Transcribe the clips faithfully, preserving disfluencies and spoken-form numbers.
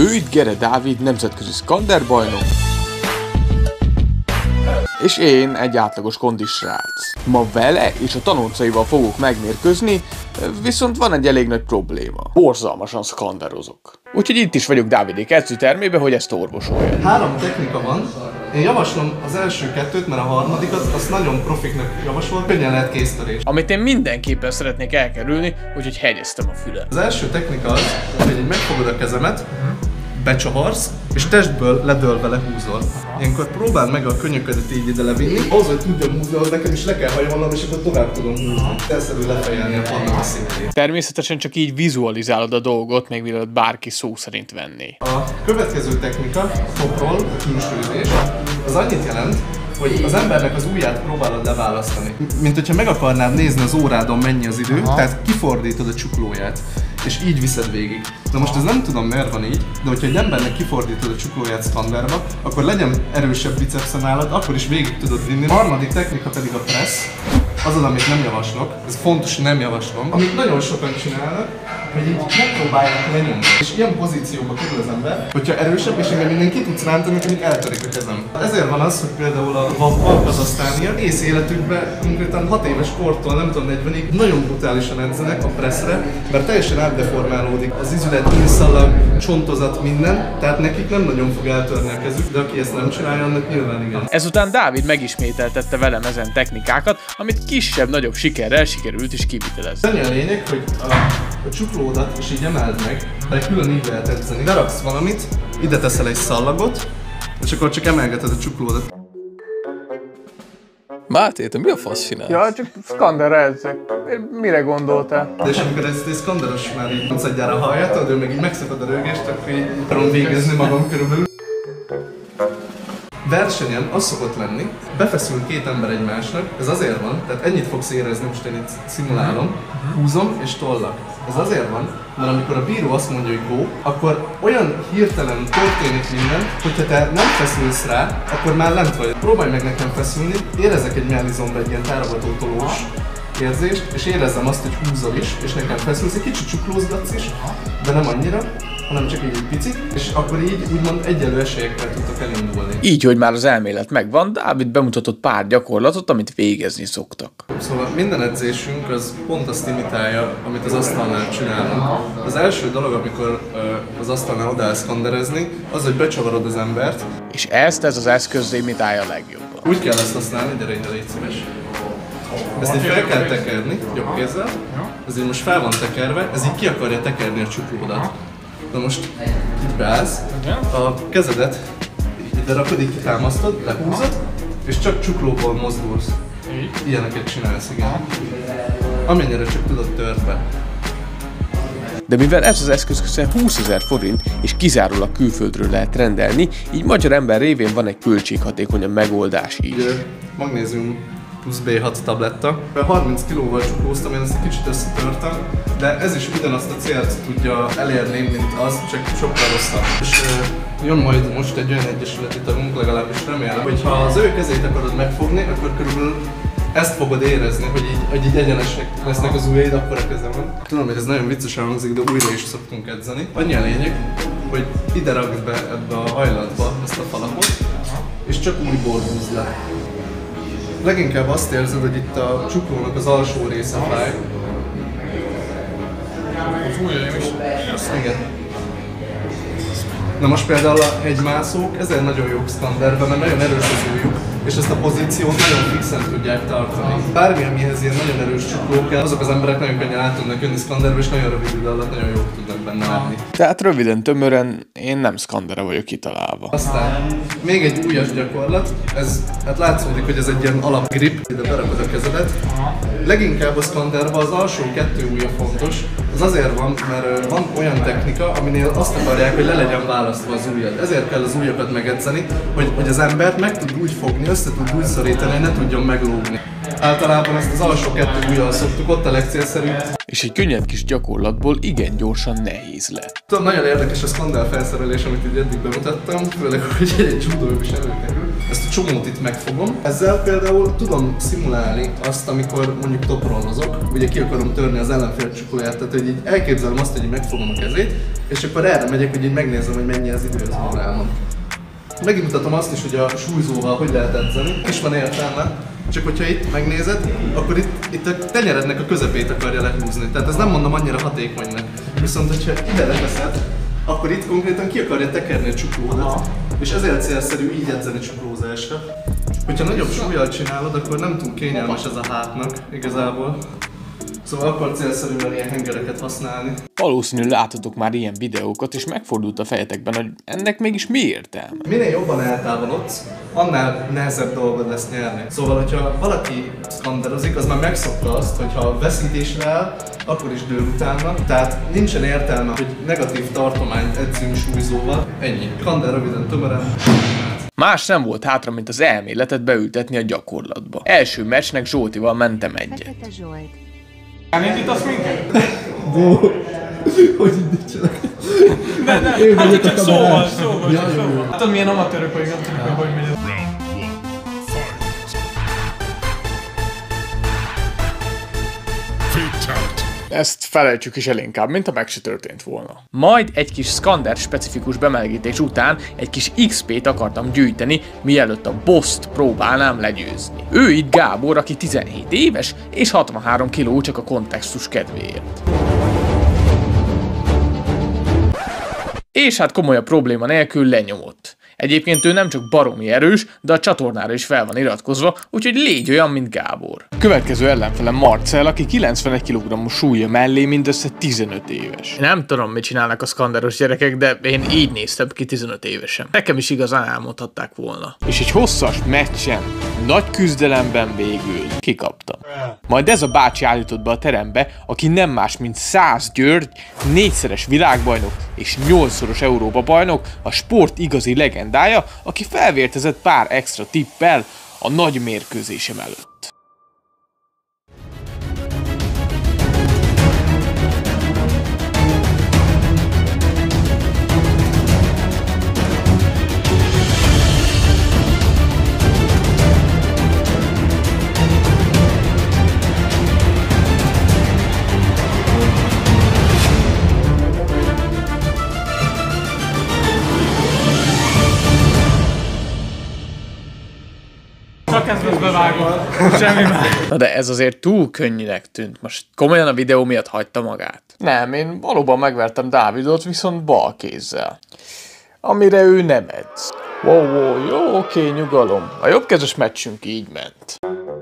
Ő itt Gere Dávid, nemzetközi szkanderbajnok, és én egy átlagos kondis srác. Ma vele és a tanulcaival fogok megmérkőzni, viszont van egy elég nagy probléma. Borzalmasan szkanderozok. Úgyhogy itt is vagyok Dávidék edzőtermébe, hogy ezt orvosolja. Három technika van. Én javaslom az első kettőt, mert a harmadikat azt nagyon profiknak javasol, könnyen lehet kéztörés. Amit én mindenképpen szeretnék elkerülni, úgyhogy hegyeztem a fület. Az első technika az, hogy így megfogod a kezemet, becsavarsz, és testből ledőlve lehúzol. Ilyenkor próbáld meg a könyöködet így ide levinni. Ahhoz, hogy tudjam húzni, az nekem is le kell hajolnom, és akkor tovább tudom húzni. Egyszerű lefejelni a padnak a szintjét. Természetesen csak így vizualizálod a dolgot, még mielőtt bárki szó szerint venné. A következő technika, topról, külsőzés, az annyit jelent, hogy az embernek az ujját próbálod leválasztani. Mint hogyha meg akarnád nézni az órádon mennyi az idő, aha, tehát kifordítod a csuklóját, és így viszed végig. Na most ez nem tudom miért van így, de hogyha egy embernek kifordítod a csuklóját szkanderba, akkor legyen erősebb bicepsze nálad, akkor is végig tudod vinni. A harmadik technika pedig a press, az az, amit nem javaslok, ez fontos, hogy nem javaslom, amit nagyon sokan csinálnak, hogy így megpróbálják lenyomni. És ilyen pozícióba kerül az ember, hogyha erősebb, és engem minden ki tudsz rántani, hogy eltörik a kezem. Ezért van az, hogy például a Kazahsztániak ész életükben, konkrétan hat éves kortól, nem tudom, negyvenig nagyon brutálisan edzenek a presszre, mert teljesen átdeformálódik az izület, inszalag, csontozat, minden, tehát nekik nem nagyon fog eltörni a kezük, de aki ezt nem csinálja, annak nyilván igen. Ezután Dávid megismételtette velem ezen technikákat, amit kisebb-nagyobb sikerrel sikerült is kivitelezni. Annyi a lényeg, hogy a, a csuklódat és így emeld meg, de külön így lehet edzeni. Beraksz valamit, ide teszel egy szallagot, és akkor csak emelgeted a csuklódat. Máté, te mi a fasz csinálsz? Ja, csak szkanderre edzek. Mire gondoltál? De és amikor ez egy szkanderos már így mondszadjára a haját, ő meg így megszakad a rögést, akkor így tudom végezni magam körülbelül. Versenyen az szokott lenni, befeszül két ember egymásnak, ez azért van, tehát ennyit fogsz érezni, most én itt szimulálom, húzom és tollak. Ez azért van, mert amikor a bíró azt mondja, hogy go, akkor olyan hirtelen történik minden, hogyha te nem feszülsz rá, akkor már lent vagy. Próbálj meg nekem feszülni, érezzek egy mellizomba egy ilyen tárogató tolós érzést, és érezzem azt, hogy húzol is, és nekem feszülsz, egy kicsit csuklózgatsz is, de nem annyira, hanem csak így egy picit, és akkor így úgymond egyenlő esélyekkel tudtok elindulni. Így, hogy már az elmélet megvan, Dávid bemutatott pár gyakorlatot, amit végezni szoktak. Szóval minden edzésünk az pont azt imitálja, amit az asztalnál csinálunk. Az első dolog, amikor uh, az asztalnál odaállsz szkanderezni, az, hogy becsavarod az embert. És ezt ez az eszköz imitálja a legjobban. Úgy kell ezt használni, gyere ide, légy szíves. Ezt így fel kell tekerni, jobb kézzel. Ez így most fel van tekerve, ez így ki akarja tekerni a csuklódat. Na most itt beállsz, a kezedet ide rakod, így kitámasztod, lehúzod, és csak csuklóból mozdulsz. Ilyeneket csinálsz, igen. Amennyire csak tudod törve. De mivel ez az eszköz közel húszezer forint, és kizárólag külföldről lehet rendelni, így magyar ember révén van egy költséghatékonyabb megoldás így. Ugye, magnézium plusz bé hat tabletta. harminc kilóval csuklóztam, én ezt egy kicsit összetörtem, de ez is ugyanazt a célt tudja elérni, mint az, csak sokkal rosszabb. És uh, jön majd most egy olyan egyesületi tagunk, legalábbis remélem, hogy ha az ő kezét akarod megfogni, akkor körülbelül ezt fogod érezni, hogy így, hogy így egyenesek lesznek az ujjaid, akkor a kezemben. Tudom, hogy ez nagyon viccesen hangzik, de újra is szoktunk edzeni. Annyi a lényeg, hogy ide rakd be ebbe a hajlatba ezt a falakot, és csak újból húzd le. Leginkább azt érzed, hogy itt a csuklónak az alsó része fáj. Az ujjaim is. Igen. Na most például a hegymászók ezért nagyon jók szkanderben, mert nagyon erős az ujjuk, és ezt a pozíciót nagyon fixen tudják tartani. Bármi, amihez ilyen nagyon erős csukló kell, azok az emberek nagyon könnyen át tudnak jönni szkanderbe, és nagyon rövid idő alatt nagyon jók tudnak benne lenni. Tehát röviden, tömören, én nem szkandere vagyok kitalálva. Aztán még egy újas gyakorlat, ez, hát látszódik, hogy ez egy ilyen alapgrip, ide berakod a kezedet. Leginkább a szkanderben az alsó kettő ujja fontos, az azért van, mert van olyan technika, aminél azt akarják, hogy le legyen választva az ujjad. Ezért kell az ujjakat megedzeni, hogy, hogy az embert meg tud úgy fogni, össze tud úgy szorítani, hogy ne tudjon meglógni. Általában ezt az alsó kettő ujjal szoktuk, ott a legcélszerűbb. És egy könnyed kis gyakorlatból igen gyorsan nehéz lett. Tudom, nagyon érdekes a skandál felszerelés, amit így eddig bemutattam, főleg, hogy egy judó is előkerül. Ezt a csomót itt megfogom. Ezzel például tudom szimulálni azt, amikor mondjuk toprollozok, ugye ki akarom törni az ellenfél csuklóját, tehát hogy így elképzelem azt, hogy így megfogom a kezét, és akkor erre megyek, hogy így megnézem, hogy mennyi az idő az órámon. Megmutatom azt is, hogy a súlyzóval hogy lehet edzeni, és van értelme. Csak hogyha itt megnézed, akkor itt, itt a tenyerednek a közepét akarja lehúzni. Tehát ez nem mondom annyira hatékonynak. Viszont hogyha ide leteszed, akkor itt konkrétan ki akarja tekerni a csuklódat. És ezért célszerű így edzeni csuklózásra. Hogyha nagyobb súllyal csinálod, akkor nem túl kényelmes ez a hátnak igazából. Szóval akkor célszerűen ilyen hengereket használni. Valószínűleg látotok már ilyen videókat, és megfordult a fejetekben, hogy ennek mégis mi értelme. Minél jobban eltávolodsz, annál nehezebb dolgod lesz nyerni. Szóval, hogyha valaki skanderozik, az már megszokta azt, hogy ha veszítésre áll, akkor is dől utána. Tehát nincsen értelme, hogy negatív tartományt edzünk súlyzóval. Ennyi. Skander röviden, tömören. Más nem volt hátra, mint az elméletet beültetni a gyakorlatba. Első meccsnek Zsoltival mentem egyet. Elindítasz minket? Hogy indítsanak? Ne, ne, Én hát vagyok csak a szóval, kamerás. szóval, Ja, csak jó, jó. szóval. Hát tudod, milyen amatőrök vagyunk, nem tudjuk, hogy megy ez. Ezt felejtsük is el inkább, mint ha meg se történt volna. Majd egy kis Skander specifikus bemelegítés után egy kis iksz pét akartam gyűjteni, mielőtt a bosst próbálnám legyőzni. Ő itt Gábor, aki tizenhét éves, és hatvanhárom kiló csak a kontextus kedvéért. És hát komolyabb probléma nélkül lenyomott. Egyébként ő nem csak baromi erős, de a csatornára is fel van iratkozva, úgyhogy légy olyan, mint Gábor. Következő ellenfelem Marcel, aki kilencvenegy kilogrammos súlya mellé mindössze tizenöt éves. Nem tudom, mit csinálnak a skanderos gyerekek, de én így néztem ki tizenöt évesen. Nekem is igazán elmondhatták volna. És egy hosszas meccsen, nagy küzdelemben végül kikaptam. Majd ez a bácsi állított be a terembe, aki nem más, mint Szász György, négyszeres világbajnok és nyolcszoros Európa bajnok, a sport igazi legendája, aki felvértezett pár extra tippel a nagy mérkőzésem előtt. Csak ez lesz bevágva, semmi más. Na de ez azért túl könnyűnek tűnt. Most komolyan a videó miatt hagyta magát? Nem, én valóban megvertem Dávidot, viszont bal kézzel. Amire ő nem edz. Wow, wow, jó, oké, nyugalom. A jobbkezes meccsünk így ment.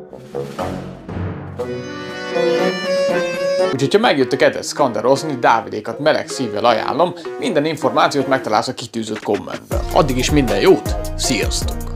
Úgyhogy ha megjöttek ezt skanderozni, Dávidékat meleg szívvel ajánlom, minden információt megtalálsz a kitűzött kommentben. Addig is minden jót, sziasztok!